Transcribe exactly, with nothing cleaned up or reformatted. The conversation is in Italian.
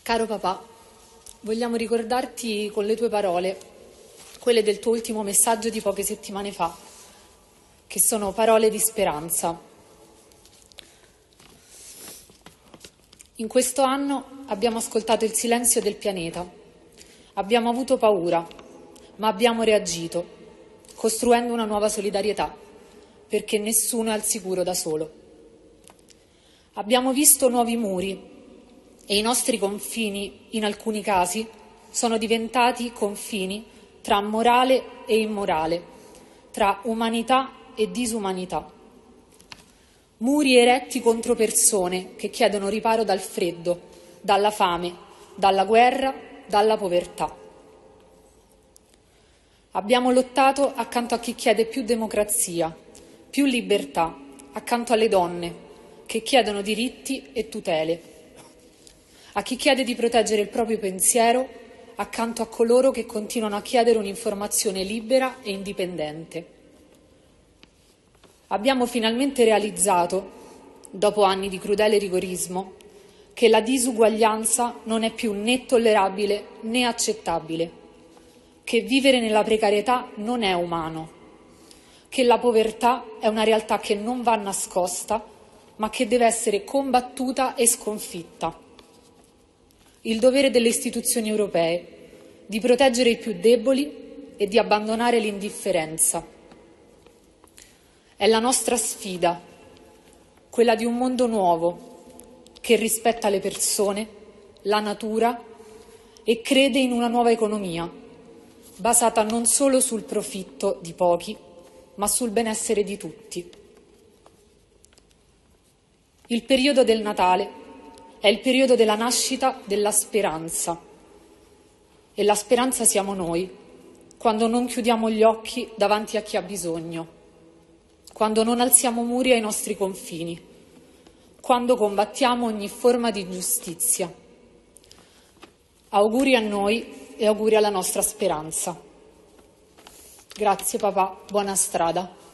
Caro papà, vogliamo ricordarti con le tue parole, quelle del tuo ultimo messaggio di poche settimane fa, che sono parole di speranza. In questo anno abbiamo ascoltato il silenzio del pianeta, abbiamo avuto paura, ma abbiamo reagito, costruendo una nuova solidarietà, perché nessuno è al sicuro da solo. Abbiamo visto nuovi muri e i nostri confini, in alcuni casi, sono diventati confini tra morale e immorale, tra umanità e disumanità. Muri eretti contro persone che chiedono riparo dal freddo, dalla fame, dalla guerra, dalla povertà. Abbiamo lottato accanto a chi chiede più democrazia, più libertà, accanto alle donne che chiedono diritti e tutele, a chi chiede di proteggere il proprio pensiero, accanto a coloro che continuano a chiedere un'informazione libera e indipendente. Abbiamo finalmente realizzato, dopo anni di crudele rigorismo, che la disuguaglianza non è più né tollerabile né accettabile, che vivere nella precarietà non è umano, che la povertà è una realtà che non va nascosta, ma che deve essere combattuta e sconfitta. Il dovere delle istituzioni europee di proteggere i più deboli e di abbandonare l'indifferenza. È la nostra sfida, quella di un mondo nuovo che rispetta le persone, la natura e crede in una nuova economia, basata non solo sul profitto di pochi, ma sul benessere di tutti. Il periodo del Natale è il periodo della nascita della speranza. E la speranza siamo noi, quando non chiudiamo gli occhi davanti a chi ha bisogno, quando non alziamo muri ai nostri confini, quando combattiamo ogni forma di ingiustizia. Auguri a noi e auguri alla nostra speranza. Grazie papà, buona strada.